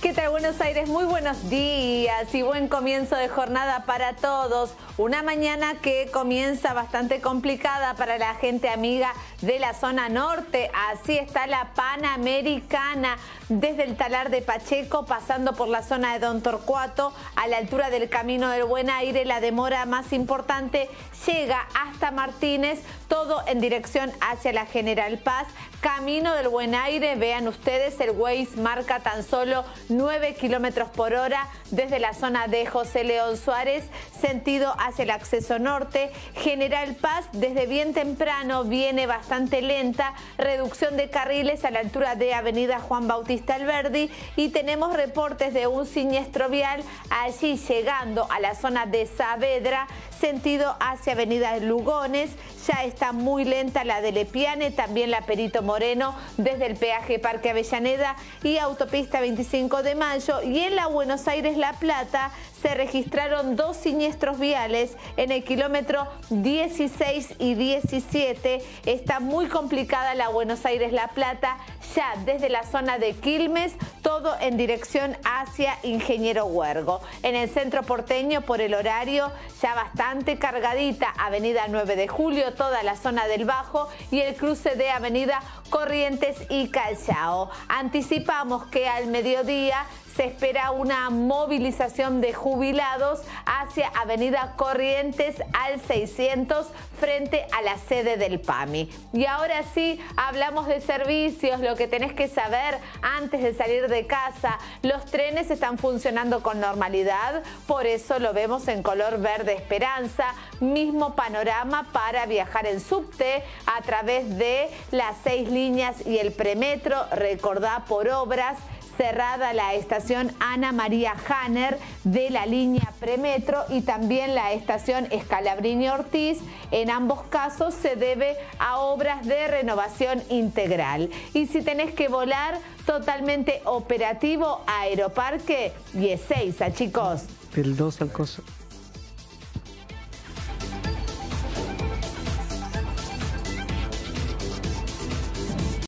¿Qué tal, Buenos Aires? Muy buenos días y buen comienzo de jornada para todos. Una mañana que comienza bastante complicada para la gente amiga de la zona norte. Así está la Panamericana, desde el Talar de Pacheco, pasando por la zona de Don Torcuato, a la altura del Camino del Buen Aire. La demora más importante llega hasta Martínez, todo en dirección hacia la General Paz. Camino del Buen Aire, vean ustedes, el Waze marca tan solo 9 kilómetros por hora desde la zona de José León Suárez, sentido hacia el acceso norte. General Paz, desde bien temprano, viene bastante lenta, reducción de carriles a la altura de Avenida Juan Bautista Alberdi, y tenemos reportes de un siniestro vial allí llegando a la zona de Saavedra, sentido hacia Avenida Lugones. Ya está muy lenta la de Lepiane, también la Perito Moreno, desde el peaje Parque Avellaneda y autopista 25 de Mayo. Y en la Buenos Aires-La Plata se registraron dos siniestros viales en el kilómetro 16 y 17. Está muy complicada la Buenos Aires-La Plata, ya desde la zona de Quilmes, todo en dirección hacia Ingeniero Huergo. En el centro porteño, por el horario, ya bastante cargadita Avenida 9 de Julio, toda la zona del Bajo y el cruce de Avenida Corrientes y Callao. Anticipamos que al mediodía se espera una movilización de jubilados hacia Avenida Corrientes al 600 frente a la sede del PAMI. Y ahora sí, hablamos de servicios, lo que tenés que saber antes de salir de casa. Los trenes están funcionando con normalidad, por eso lo vemos en color verde esperanza. Mismo panorama para viajar en subte a través de las 6 líneas y el premetro. Recordá, por obras, cerrada la estación Ana María Hanner de la línea premetro y también la estación Scalabrini Ortiz. En ambos casos se debe a obras de renovación integral. Y si tenés que volar, totalmente operativo Aeroparque y Ezeiza, chicos. Del 2 al coso.